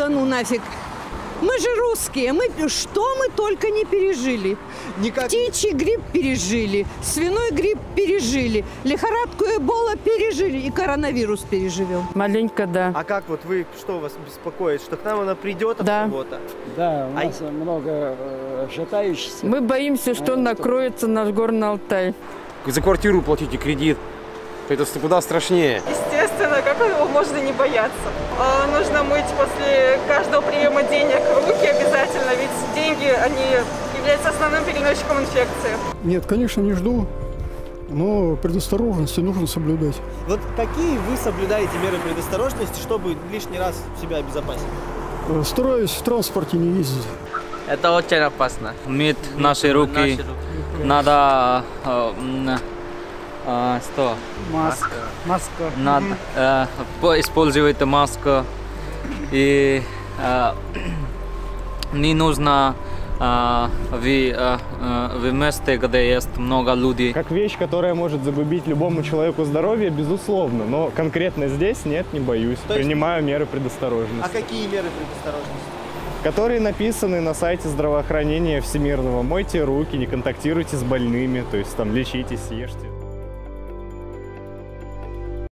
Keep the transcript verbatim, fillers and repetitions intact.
Да ну нафиг. Мы же русские, мы что мы только не пережили. Никак... Птичий грипп пережили, свиной грипп пережили, лихорадку Эбола пережили и коронавирус переживем. Маленько, да. А как вот вы, что вас беспокоит? Что к нам она придет от да. кого-то? Да, у а... нас много э, шатающихся. Мы боимся, что а, накроется наш Горный Алтай. За квартиру платите кредит. Это куда страшнее. Естественно, как его можно не бояться. А, нужно мыть после каждого приема денег руки обязательно, ведь деньги, они являются основным переносчиком инфекции. Нет, конечно, не жду, но предосторожности нужно соблюдать. Вот какие вы соблюдаете меры предосторожности, чтобы лишний раз себя обезопасить? Стараюсь в транспорте не ездить. Это очень опасно. Мыть наши руки. Наши руки. Надо... Э, А, что? Маска. Маска. Надо э, использовать маску. И э, не нужно э, в, э, в месте, где есть много людей. Как вещь, которая может загубить любому человеку здоровье, безусловно. Но конкретно здесь нет, не боюсь. То есть... Принимаю меры предосторожности. А какие меры предосторожности? Которые написаны на сайте здравоохранения всемирного. Мойте руки, не контактируйте с больными, то есть там лечитесь, ешьте.